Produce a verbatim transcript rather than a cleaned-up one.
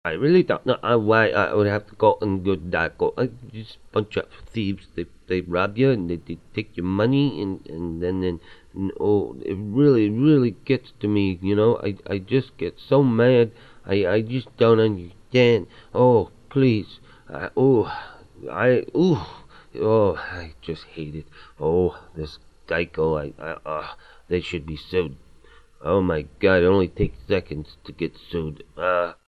I really don't know uh, why I would have to go and go that go. Uh, just bunch of thieves. They they rob you and they, they take your money and and then then and, oh, it really really gets to me. You know, I I just get so mad. I I just don't understand. Oh please. Uh, oh I oh oh I just hate it. Oh this GEICO. I I uh, they should be sued. Oh my God! It only takes seconds to get sued. Uh,